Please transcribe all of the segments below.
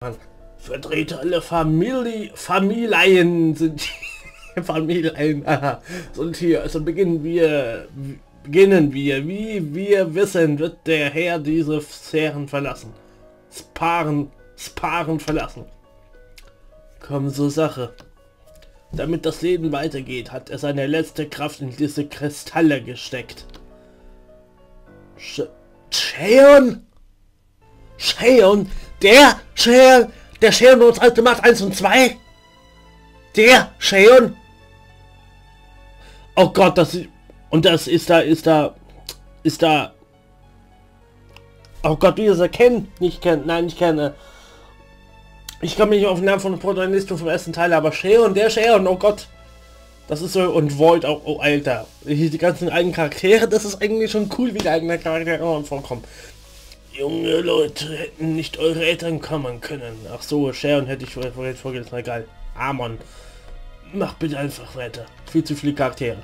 Vertreter aller Familien sind Familien sind hier. Also beginnen wir. Wie wir wissen, wird der Herr diese Sphären verlassen. Sparen verlassen. Kommen zur Sache. Damit das Leben weitergeht, hat er seine letzte Kraft in diese Kristalle gesteckt. Cheon? Der Cheon uns alte Macht 1 und 2? Der Cheon? Oh Gott, das ist da. Oh Gott, wie ist er kennen? Nicht kenne. Ich komme nicht auf den Namen von Protagonisten vom ersten Teil, aber Cheon, oh Gott. Das ist so, und Void auch, oh Alter. Die ganzen eigenen Charaktere, das ist eigentlich schon cool, wie die eigenen Charaktere vorkommen. Junge Leute, hätten nicht eure Eltern kommen können. Ach so, Cheon hätte ich vorgelesen, egal. Amon. Mach bitte einfach weiter. Viel zu viele Charaktere.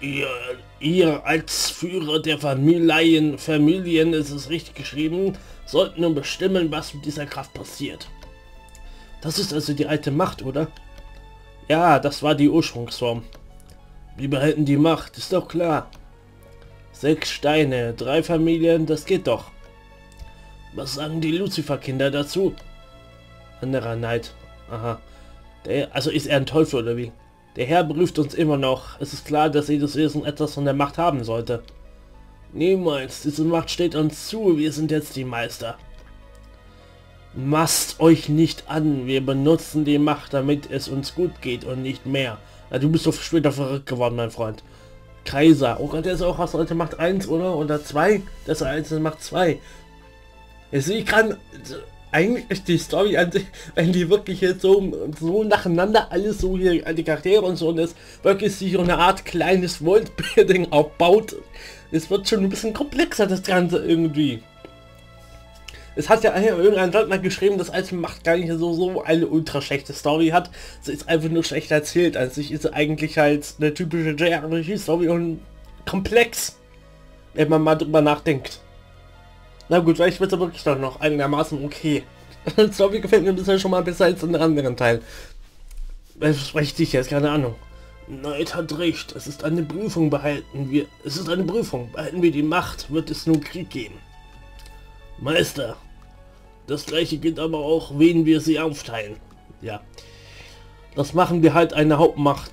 Ihr als Führer der Familien, ist es richtig geschrieben, sollten nun bestimmen, was mit dieser Kraft passiert. Das ist also die alte Macht, oder? Ja, das war die Ursprungsform. Wir behalten die Macht, ist doch klar. 6 Steine, 3 Familien, das geht doch. Was sagen die Lucifer-Kinder dazu? Anderer Neid. Aha. Also ist er ein Teufel oder wie? Der Herr prüft uns immer noch. Es ist klar, dass jedes Wesen etwas von der Macht haben sollte. Niemals. Diese Macht steht uns zu. Wir sind jetzt die Meister. Masst euch nicht an. Wir benutzen die Macht, damit es uns gut geht und nicht mehr. Ja, du bist doch später verrückt geworden, mein Freund. Kaiser. Oh Gott, der ist auch aus der Macht 1, oder? Oder 2? Das ist 1 Macht 2. Jetzt ich kann... Eigentlich ist die Story an sich, wenn die wirklich jetzt so nacheinander alles so hier, die Charaktere und so, und es wirklich sich so eine Art kleines Worldbuilding aufbaut, es wird schon ein bisschen komplexer, das Ganze irgendwie. Es hat ja irgendein Leut mal geschrieben, dass Alte Macht gar nicht so eine ultra schlechte Story hat. Sie ist einfach nur schlecht erzählt. An sich ist sie eigentlich halt eine typische JRPG-Story und komplex, wenn man mal drüber nachdenkt. Na gut, vielleicht wird es wirklich doch noch einigermaßen okay. Die Story gefällt mir bisher schon mal besser als in den anderen Teil. Was spreche ich jetzt? Keine Ahnung. Neid hat recht. Es ist eine Prüfung, behalten wir die Macht, wird es nur Krieg geben. Meister. Das gleiche gilt aber auch, wen wir sie aufteilen. Ja. Das machen wir halt eine Hauptmacht.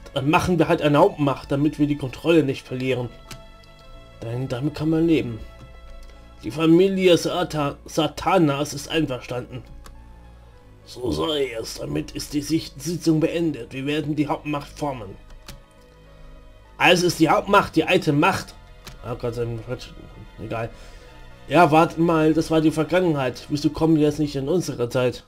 Damit wir die Kontrolle nicht verlieren. Denn damit kann man leben. Die Familie Satanas ist einverstanden. So sei es. Damit ist die Sitzung beendet. Wir werden die Hauptmacht formen. Also ist die Hauptmacht die alte Macht. Oh Gott, egal. Ja, warte mal, das war die Vergangenheit. Wieso kommen wir jetzt nicht in unsere Zeit?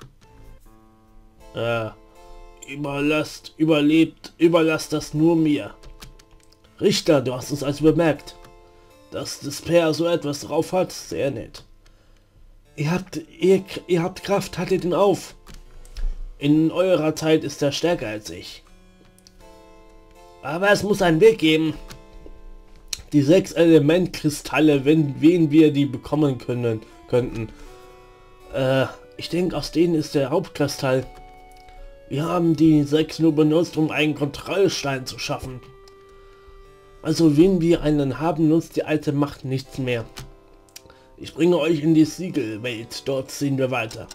Überlasst das nur mir. Richter, du hast es also bemerkt. Dass Despair so etwas drauf hat, sehr nett. Ihr habt Kraft, haltet ihn auf. In eurer Zeit ist er stärker als ich. Aber es muss einen Weg geben. Die 6 Elementkristalle, wen wir die bekommen könnten. Ich denke, aus denen ist der Hauptkristall. Wir haben die 6 nur benutzt, um einen Kontrollstein zu schaffen. Also wenn wir einen haben, nutzt die alte Macht nichts mehr. Ich bringe euch in die Siegelwelt, dort ziehen wir weiter.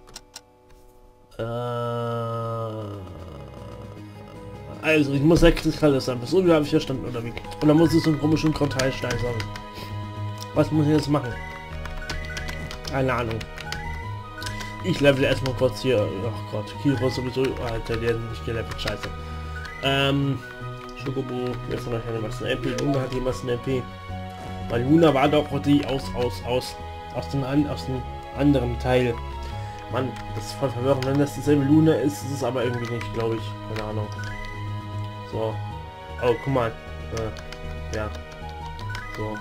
Also ich muss 6 Kristalle sammeln, so wie habe ich verstanden, oder wie? Und dann muss ich so einen komischen Kontrollstein sammeln. Was muss ich jetzt machen? Keine Ahnung. Ich level erstmal kurz hier. Oh Gott, Kiro sowieso. Alter, der ist nicht gelevelt, scheiße. Schokobo, wer von euch hat was eine MP? Luna hat jemals eine MP. Weil Luna war doch die aus dem anderen Teil. Mann, das ist voll verwirrend, wenn das dieselbe Luna ist, ist es aber irgendwie nicht, glaube ich. Keine Ahnung. So. Oh, guck mal. Ja. So.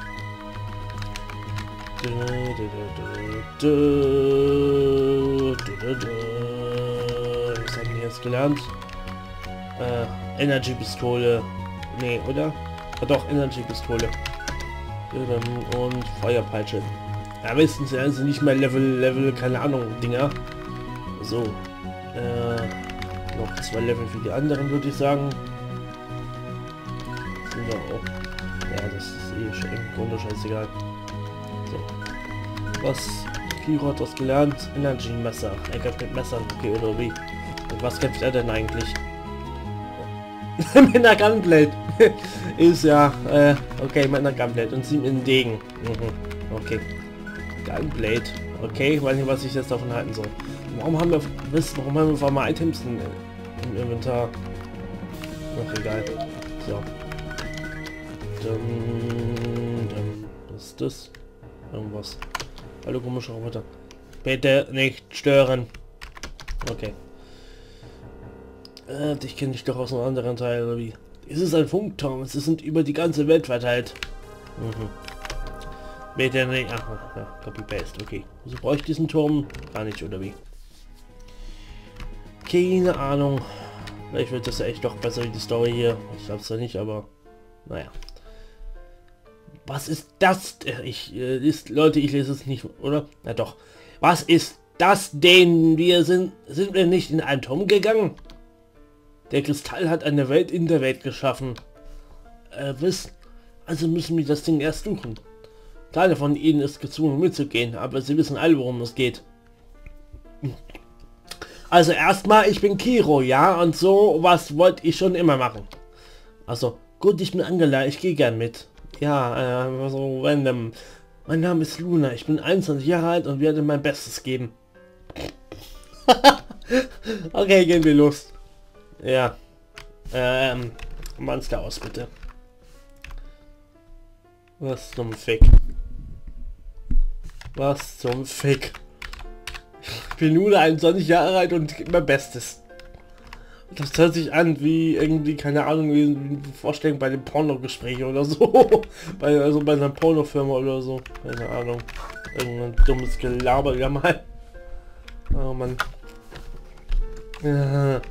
Was haben wir jetzt gelernt? Energy-Pistole. Nee, oder? Ja, doch, Energy-Pistole. Und Feuerpeitsche. Ja, meistens sind nicht mehr Level, keine Ahnung, Dinger. So. Noch 2 Level für die anderen, würde ich sagen. Sind wir auch. Ja, das ist eh schon im Grunde scheißegal. So. Was? Kiro hat was gelernt? Energy-Messer. Er kämpft mit Messern. Okay, oder wie? Und was kämpft er denn eigentlich? Mit einer Gunblade. Ist ja, okay, mit einer Gunblade. Und sie mit einem Degen. Okay. Gunblade. Okay, weiß nicht, was ich jetzt davon halten soll. Warum haben wir auf einmal Items im Inventar? Ach, egal. So. Was ist das? Irgendwas. Hallo, komische Roboter. Bitte nicht stören. Okay. Dich kenne ich doch aus einem anderen Teil, oder wie? Es ist ein Funkturm. Es sind über die ganze Welt verteilt. Bitte nicht. Ach, ja, Copy-Paste. Okay. Also brauche ich diesen Turm? Gar nicht, oder wie? Keine Ahnung. Vielleicht wird das ja echt doch besser wie die Story hier. Ich glaube es ja nicht, aber naja. Was ist das? Leute, ich lese es nicht, oder? Na doch. Was ist das denn? Sind wir nicht in einen Turm gegangen? Der Kristall hat eine Welt in der Welt geschaffen. Also müssen wir das Ding erst suchen. Keiner von ihnen ist gezwungen mitzugehen, aber sie wissen alle, worum es geht. Also erstmal, ich bin Kiro, ja, und so was wollte ich schon immer machen. Also, gut, ich bin Angela, ich gehe gern mit. Ja, so random. Mein Name ist Luna, ich bin 21 Jahre alt und werde mein Bestes geben. Okay, gehen wir los. Ja. Monster aus, bitte. Was zum Fick? Was zum Fick? Ich bin nur 21 Jahre alt und gebe mein Bestes. Das hört sich an wie irgendwie, keine Ahnung, wie eine Vorstellung bei dem Pornogespräch oder so. bei einer Pornofirma oder so. Keine Ahnung. Irgendein dummes Gelaber wieder mal. Oh Mann. Ja.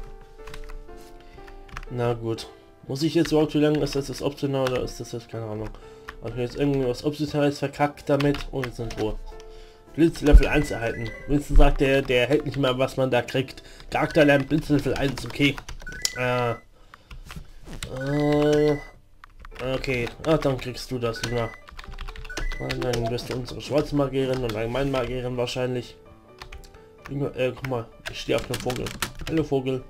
Na gut. Muss ich jetzt überhaupt, wie lange ist das jetzt optional oder ist das jetzt, keine Ahnung. Also jetzt irgendwas Optionales verkackt damit und jetzt in Ruhe. Blitz Level 1 erhalten. Winston sagt, der hält nicht mehr, was man da kriegt. Charakter lernt Blitz Level 1, okay. Okay, dann kriegst du das, Luna. Dann wirst du unsere Schwarzmagierin und Allgemeinmagierin wahrscheinlich. Guck mal, ich stehe auf einem Vogel. Hallo Vogel.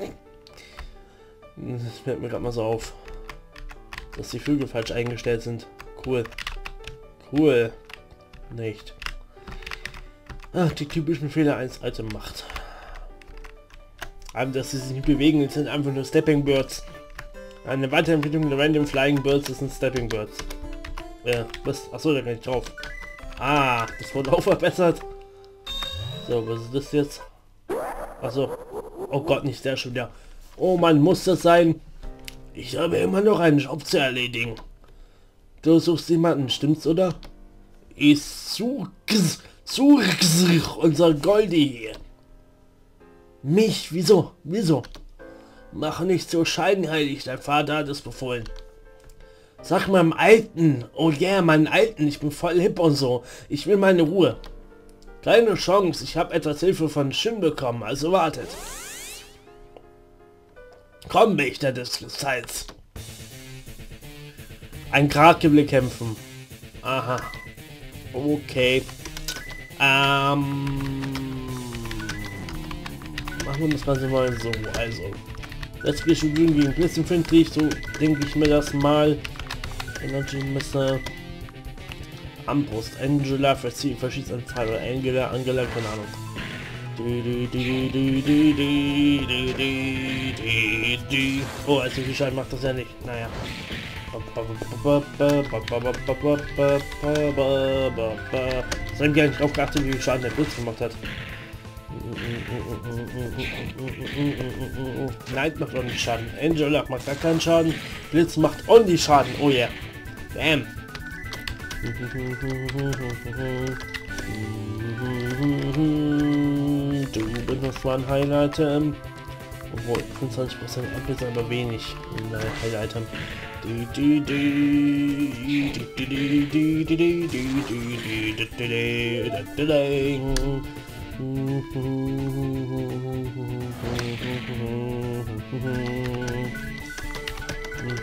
Das fällt mir gerade mal so auf, dass die Flügel falsch eingestellt sind. Cool. Cool. Nicht. Ach, die typischen Fehler eines Item macht. Aber dass sie sich nicht bewegen, sind einfach nur Stepping Birds. Eine Weiterentwicklung der Random Flying Birds ist ein Stepping Birds. Was? Achso, da kann ich drauf. Ah, das wurde auch verbessert. So, was ist das jetzt? Achso. Oh Gott, nicht der schon wieder. Oh Mann, muss das sein? Ich habe immer noch einen Job zu erledigen. Du suchst jemanden, stimmt's, oder? Ich suche unser Goldie hier. Mich? Wieso? Mach nicht so scheinheilig, dein Vater hat es befohlen. Sag meinem Alten, oh yeah, meinen Alten, ich bin voll hip und so. Ich will meine Ruhe. Keine Chance, ich habe etwas Hilfe von Shin bekommen, also wartet. Komm, Wächter des Kristalls. Ein Krake will kämpfen. Aha. Okay. Machen wir das Ganze mal so. Also. Jetzt wir schon gegen Blitzenfindlich, so denke ich mir das mal. Energy Messer. Armbrust. Angela verschießt an Pfeil oder Angela, keine Ahnung. Oh, also viel Schaden macht das ja nicht. Naja. Das haben gar nicht drauf geachtet, wie viel Schaden der Blitz gemacht hat. Nein, macht auch nicht Schaden. Angela macht gar keinen Schaden. Blitz macht ordentlich Schaden. Oh yeah. Bam. Du benutzt mal ein Highlight-Item. Obwohl 25% Abblitz, aber wenig. Nein, Highlight-Item.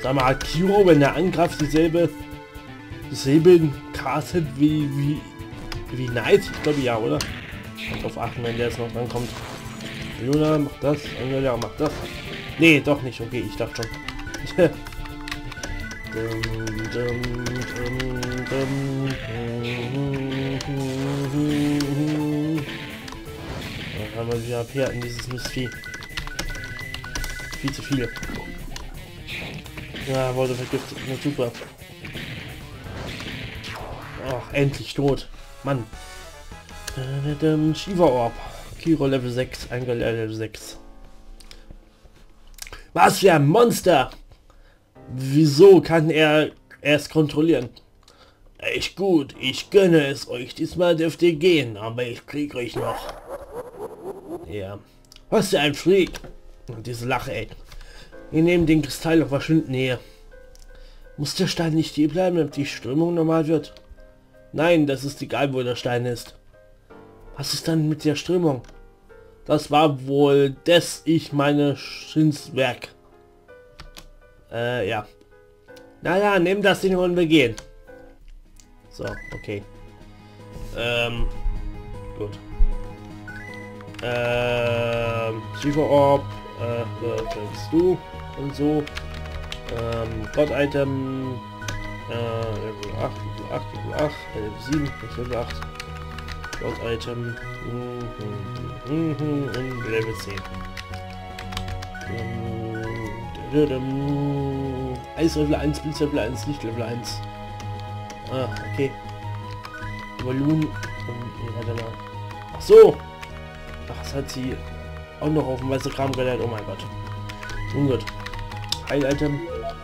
Sag mal, hat Kiro, wenn er angreift, dieselben Castet wie Knight? Ich glaube ja, oder? Darauf achten, wenn der jetzt noch rankommt. Luna macht das, Angela macht das. Nee, doch nicht. Okay, ich dachte schon. Da haben wir wieder AP in dieses Mistvieh. Viel zu viele. Ja, wurde vergiftet. Na super. Ach, endlich tot. Mann. Shiva Orb. Kiro Level 6, Angela Level 6. Was für ein Monster! Wieso kann er es kontrollieren? Echt gut, ich gönne es euch. Diesmal dürft ihr gehen, aber ich krieg euch noch. Ja. Was für ein Freak! Und diese Lache, ey. Wir nehmen den Kristall auf verschwindend Nähe. Muss der Stein nicht hier bleiben, damit die Strömung normal wird? Nein, das ist egal, wo der Stein ist. Was ist dann mit der Strömung? Das war wohl ich meine Schinswerk. Ja. Naja, nimm das Ding und wir gehen. So, okay. Gut. Shiva Orb, kriegst du und so. God-Item, Level 8, Level 8, Level 8, Level 7, nicht Level 8. God-Item, und Level 10. Eis Level 1, Blitz Level 1, nicht Level 1. Ah, okay. Balloon, warte mal. Ach so! Ach, das hat sie auch noch auf dem weißen Kram gelernt. Oh mein Gott. Nun gut. Heil-Item.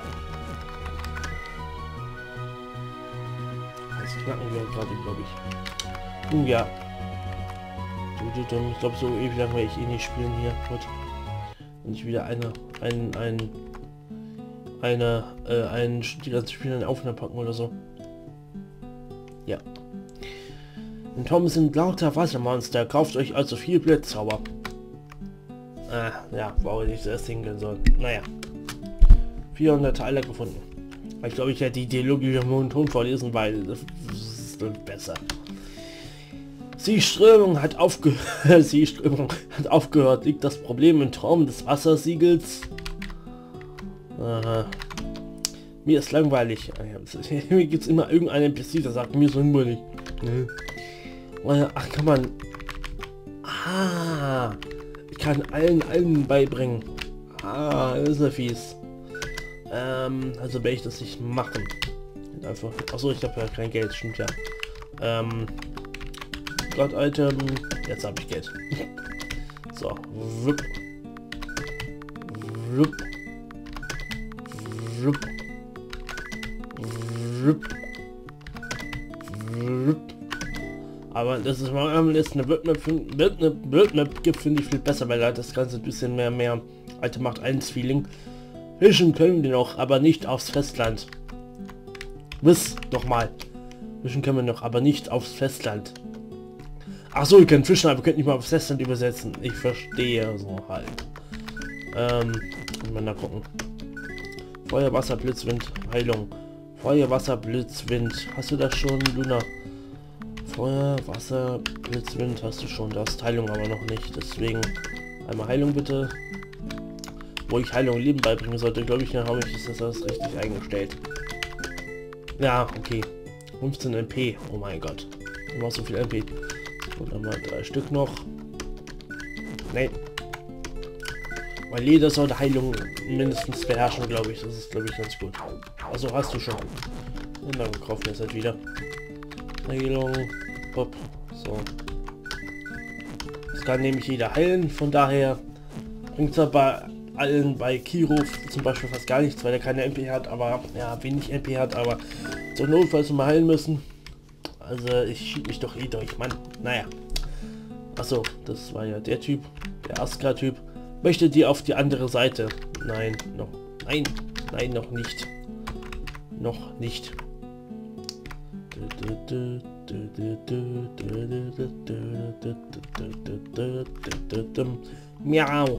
Das knacken wir gerade, glaube ich. Nun ja. Ich glaube, so ewig lang werde ich eh nicht spielen hier. Gut. Und ich wieder die ganzen Spiele in Aufnahme packen oder so. Ja. Und Tom sind lauter Wassermonster. Kauft euch also viel Blitzzauber. Ja, warum ich das hingeln soll. Naja. 400 Teile gefunden. Ich glaube, ich hätte die Dialogie im Ton vorlesen, weil das ist besser. Die Strömung hat aufgehört. Liegt das Problem im Traum des Wassersiegels? Mir ist langweilig. Mir gibt es immer irgendeinen NPC, der sagt, mir ist langweilig. Ach, kann man... Ich kann allen beibringen. Das ist ja fies. Also werde ich das nicht machen. Einfach... Achso, ich habe ja kein Geld, stimmt ja. God-Item... Jetzt habe ich Geld. So. Wupp. Wupp. Wupp. Wupp. Wupp. Aber das ist mal jetzt eine Wildmap gibt, finde ich viel besser, weil halt das Ganze ein bisschen mehr alte Macht 1 Feeling. Fischen können wir noch, aber nicht aufs Festland. Doch mal. Fischen können wir noch, aber nicht aufs Festland. Ach so, ihr könnt fischen, aber könnt nicht mal aufs Festland übersetzen. Ich verstehe so halt. Mal da gucken. Feuer, Wasser, Blitz, Wind, Heilung. Feuer, Wasser, Blitz, Wind. Hast du das schon, Luna? Feuer, Wasser, Blitz, Wind hast du schon. Du hast Heilung aber noch nicht. Deswegen einmal Heilung bitte. Wo ich Heilung Leben beibringen sollte, glaube ich, dann habe ich das richtig eingestellt. Ja, okay. 15 MP. Oh mein Gott. Immer so viel MP. Und dann mal 3 Stück noch. Nee. Weil jeder sollte Heilung mindestens beherrschen, glaube ich. Das ist, glaube ich, ganz gut. Also hast du schon. Und dann kaufen wir es halt wieder. Heilung. Hopp. So. Das kann nämlich jeder heilen. Von daher bringt es bei allen, bei Kiro zum Beispiel fast gar nichts, weil er keine MP hat, aber ja, wenig MP hat, aber zur Notfalls mal heilen müssen. Also ich schieb mich doch eh durch, Mann. Naja. Achso, das war ja der Typ, der Aska-Typ. Möchtet ihr auf die andere Seite? Nein, noch. Nein, nein, noch nicht. Noch nicht. Miau.